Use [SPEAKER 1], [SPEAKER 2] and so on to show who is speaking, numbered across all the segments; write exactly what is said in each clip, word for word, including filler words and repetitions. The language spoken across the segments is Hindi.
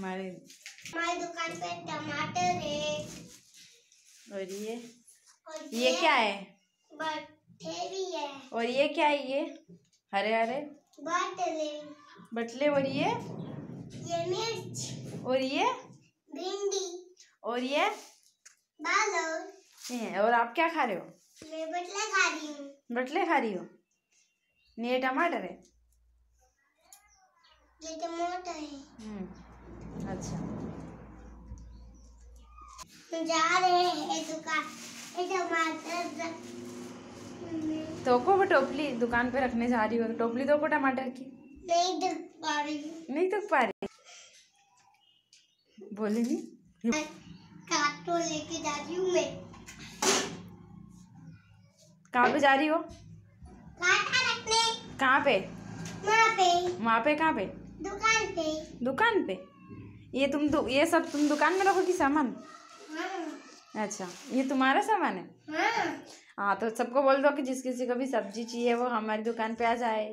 [SPEAKER 1] हमारे
[SPEAKER 2] हमारी दुकान पे टमाटर है।
[SPEAKER 1] और ये
[SPEAKER 2] और
[SPEAKER 1] ये क्या है?
[SPEAKER 2] बटले भी है।
[SPEAKER 1] और ये क्या है? ये हरे हरे
[SPEAKER 2] बटले
[SPEAKER 1] बटले। और ये
[SPEAKER 2] ये मिर्च।
[SPEAKER 1] और ये
[SPEAKER 2] भिंडी।
[SPEAKER 1] और ये
[SPEAKER 2] बालों।
[SPEAKER 1] ये। और आप क्या खा रहे हो?
[SPEAKER 2] मैं बटले खा रही हूँ।
[SPEAKER 1] बटले खा रही हो? ये टमाटर है।
[SPEAKER 2] ये टमाटर है।
[SPEAKER 1] हम्म अच्छा।
[SPEAKER 2] जा रहे हैं दुकान पे टमाटर।
[SPEAKER 1] तो को वो टोपली दुकान पे रखने जा रही हो? टोपली दो को टमाटर की।
[SPEAKER 2] नहीं देख पा रही हूँ।
[SPEAKER 1] नहीं देख पा रही? बोले नहीं।
[SPEAKER 2] काटो लेके जा रही हूँ मैं।
[SPEAKER 1] कहाँ पे जा रही हो?
[SPEAKER 2] काटा रखने।
[SPEAKER 1] कहाँ पे?
[SPEAKER 2] वहाँ पे।
[SPEAKER 1] वहाँ पे कहाँ पे?
[SPEAKER 2] दुकान पे।
[SPEAKER 1] दुकान पे? ये तुम दु, ये सब तुम दुकान में रखोगी सामान?
[SPEAKER 2] हाँ।
[SPEAKER 1] अच्छा, ये तुम्हारा सामान है?
[SPEAKER 2] हाँ।
[SPEAKER 1] हाँ तो सबको बोल दो कि जिस किसी को भी सब्जी चाहिए वो हमारी दुकान पे आ जाए।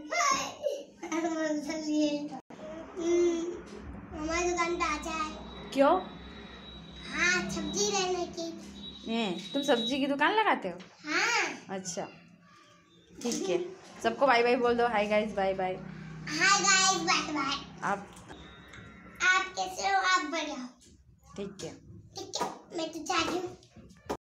[SPEAKER 2] हमारी दुकान पे आ जाए।
[SPEAKER 1] क्यों?
[SPEAKER 2] हाँ, सब्जी लेने की।
[SPEAKER 1] ये तुम सब्जी की दुकान लगाते हो?
[SPEAKER 2] हाँ।
[SPEAKER 1] अच्छा ठीक है, सबको बाय बाय बोल दो। Hi guys, bye bye.
[SPEAKER 2] Hi guys, bye bye.
[SPEAKER 1] आप
[SPEAKER 2] आप कैसे हो? आप बढ़िया हो?
[SPEAKER 1] ठीक है।
[SPEAKER 2] ठीक है, मैं तो जा रही हूँ।